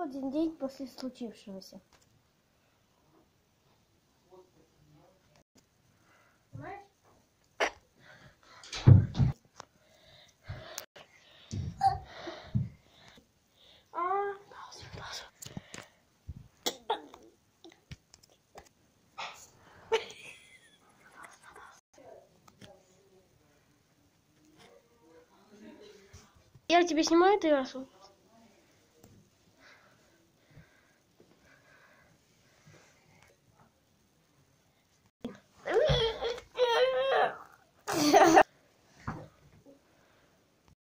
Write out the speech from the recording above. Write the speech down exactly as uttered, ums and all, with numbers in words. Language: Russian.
один день после случившегося. Я тебе снимаю террасу?